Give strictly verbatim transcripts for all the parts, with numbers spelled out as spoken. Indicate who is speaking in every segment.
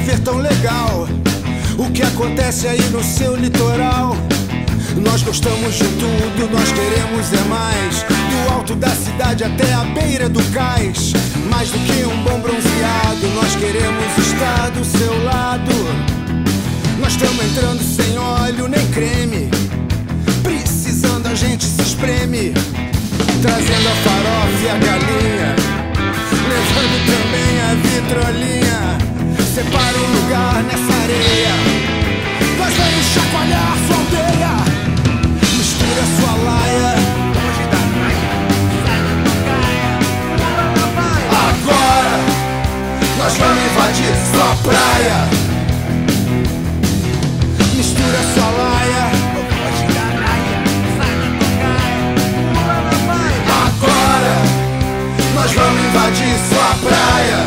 Speaker 1: viver tão legal. O que acontece aí no seu litoral? Nós gostamos de tudo, nós queremos é mais. Do alto da cidade até a beira do cais. Mais do que um bom bronzeado, nós queremos estar do seu lado. Nós estamos entrando sem óleo nem creme. Precisando a gente se espreme. Trazendo a farofa e a galinha, levando também a vitrolinha. Separa um lugar nessa areia, nós vamos chacoalhar sua aldeia. Mistura sua laia, longe da praia, sai da tocaia. Agora nós vamos invadir sua praia. Mistura sua laia, longe da praia, sai da tocaia. Agora nós vamos invadir sua praia.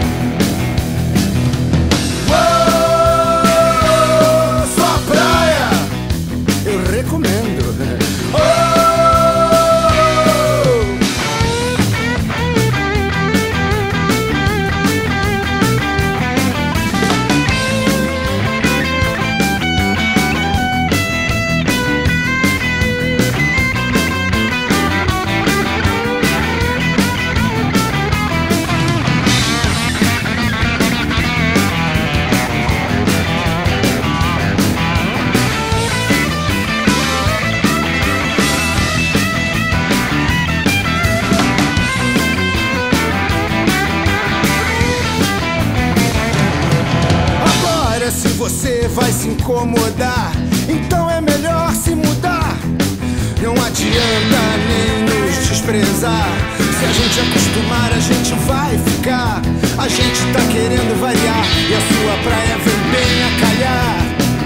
Speaker 1: Se você vai se incomodar, então é melhor se mudar. Não adianta nem nos desprezar. Se a gente acostumar, a gente vai ficar. A gente tá querendo variar e a sua praia vem bem a calhar.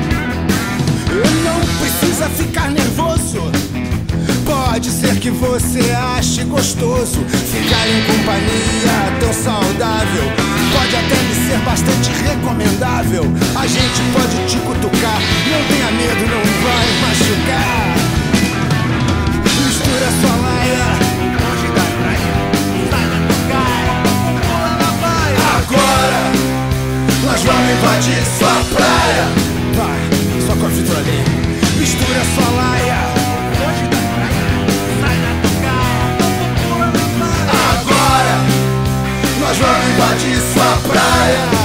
Speaker 1: Não precisa ficar nervoso. Pode ser que você ache gostoso ficar em companhia tão saudável. Pode até lhe ser bastante recomendável. A gente pode te cutucar, não tenha medo, não vai machucar. Mistura sua laia, longe da praia, sai da tocaia, pula na baia. Agora nós vamos invadir sua praia. Vai, só com a vitrolinha. Mistura sua laia, longe da praia, sai da tocaia, pula na baia. Agora nós vamos invadir sua praia.